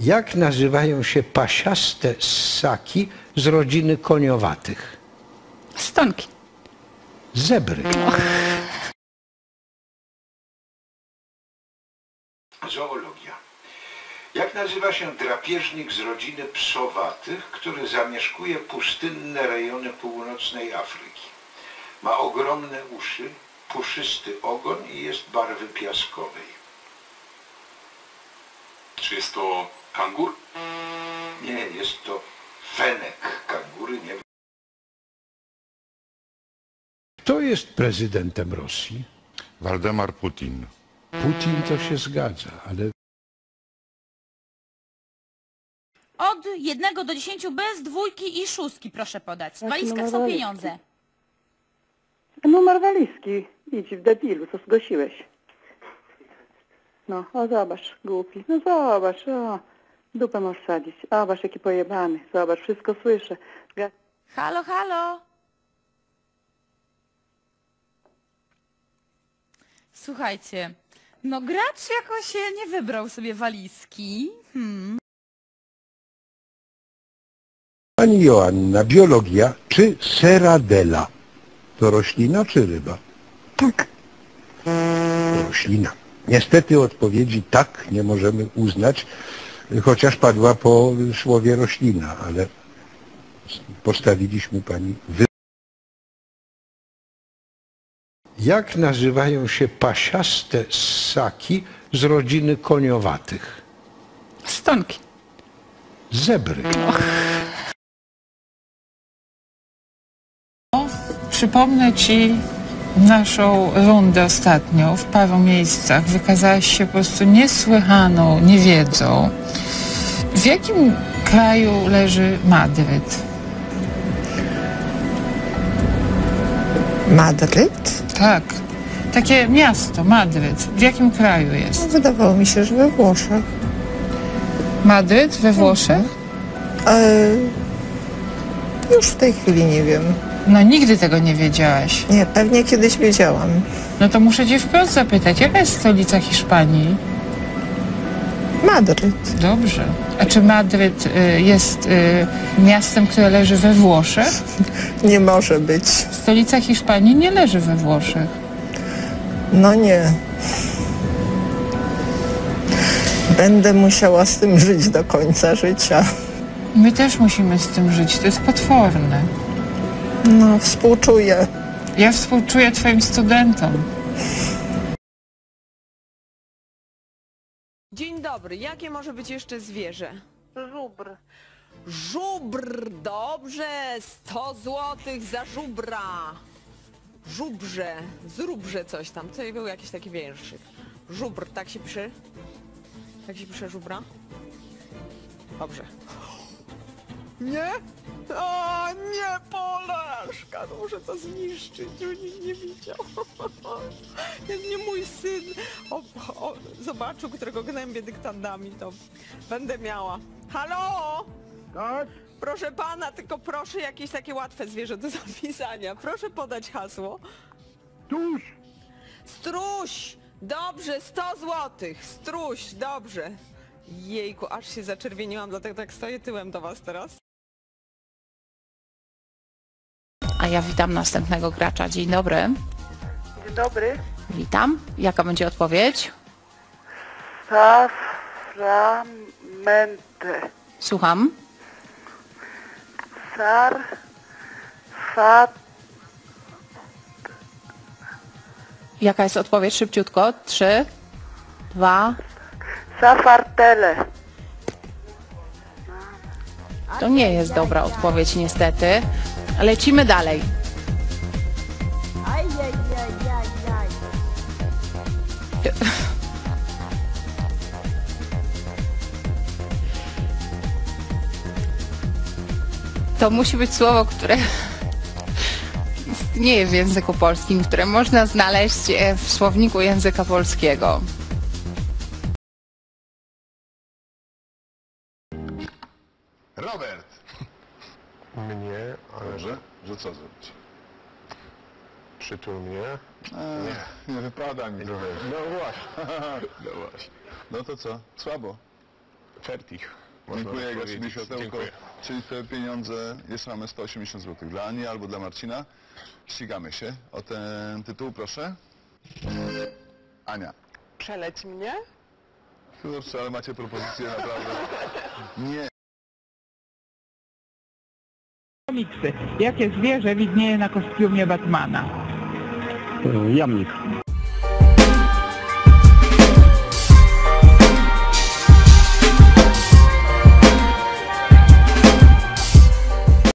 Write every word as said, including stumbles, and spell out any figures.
Jak nazywają się pasiaste ssaki z rodziny koniowatych? Stonki. Zebry. Zoologia. Jak nazywa się drapieżnik z rodziny psowatych, który zamieszkuje pustynne rejony północnej Afryki? Ma ogromne uszy, puszysty ogon i jest barwy piaskowej. Czy jest to kangur? Nie, jest to fenek kangury, nie. Kto jest prezydentem Rosji? Waldemar Putin. Putin to się zgadza, ale... Od jednego do dziesięciu bez dwójki i szóstki proszę podać. W walizkach są pieniądze. Numer walizki. Idź w debilu, co zgłosiłeś. No, o zobacz, głupi. No zobacz, o. Dupę możesz sadzić. O, zobacz, jaki pojebany. Zobacz, wszystko słyszę. Ga Halo, halo. Słuchajcie, no gracz jakoś się nie wybrał sobie walizki. Hmm. Pani Joanna, biologia czy seradela? To roślina czy ryba? Tak. Roślina. Niestety odpowiedzi tak nie możemy uznać, chociaż padła po słowie roślina, ale postawiliśmy pani wy... Jak nazywają się pasiaste ssaki z rodziny koniowatych? Stonki. Zebry. Przypomnę Ci naszą rundę ostatnią w paru miejscach. Wykazałaś się po prostu niesłychaną niewiedzą. W jakim kraju leży Madryt? Madryt? Tak, takie miasto, Madryt. W jakim kraju jest? Wydawało mi się, że we Włoszech. Madryt we Włoszech? E, już w tej chwili nie wiem. No nigdy tego nie wiedziałaś. Nie, pewnie kiedyś wiedziałam. No to muszę Cię wprost zapytać, jaka jest stolica Hiszpanii? Madryt. Dobrze. A czy Madryt y, jest y, miastem, które leży we Włoszech? Nie może być. Stolica Hiszpanii nie leży we Włoszech. No nie. Będę musiała z tym żyć do końca życia. My też musimy z tym żyć, to jest potworne. No, współczuję. Ja współczuję Twoim studentom. Dzień dobry. Jakie może być jeszcze zwierzę? Żubr. Żubr. Dobrze. sto złotych za żubra. Żubrze. Zróbże coś tam. Tutaj był jakiś taki wierszyk. Żubr. Tak się pisze? Tak się pisze żubra? Dobrze. Nie? O, nie, Polaszka, no muszę to zniszczyć, żeby nikt nie widział. Jak mnie mój syn o, o, zobaczył, którego gnębię dyktandami, to będę miała. Halo? Tak? Proszę pana, tylko proszę jakieś takie łatwe zwierzę do zapisania. Proszę podać hasło. Tuż! Struś! Dobrze, sto złotych. Struś, dobrze. Jejku, aż się zaczerwieniłam, dlatego tak stoję tyłem do was teraz. A ja witam następnego gracza. Dzień dobry. Dzień dobry. Witam. Jaka będzie odpowiedź? Saframente. Słucham. Sar... Fat... Jaka jest odpowiedź? Szybciutko. Trzy, dwa. Safartele. To nie jest dobra odpowiedź niestety. Lecimy dalej. To musi być słowo, które istnieje w języku polskim, które można znaleźć w słowniku języka polskiego. Robert! Mnie, ale Że? Że co zrobić? przytul mnie. Nie, nie wypada mi. No właśnie. No właśnie. No to co? Słabo. Fertig. Można Dziękuję, tak gasimy powiedzieć. światełko. Dziękuję. Czyli te pieniądze, jeszcze mamy sto osiemdziesiąt złotych dla Ani albo dla Marcina. Ścigamy się. O ten tytuł proszę. Ania. Przeleć mnie? Kurczę, ale macie propozycję naprawdę. Nie. Komiksy. Jakie zwierzę widnieje na kostiumie Batmana? Jamnik.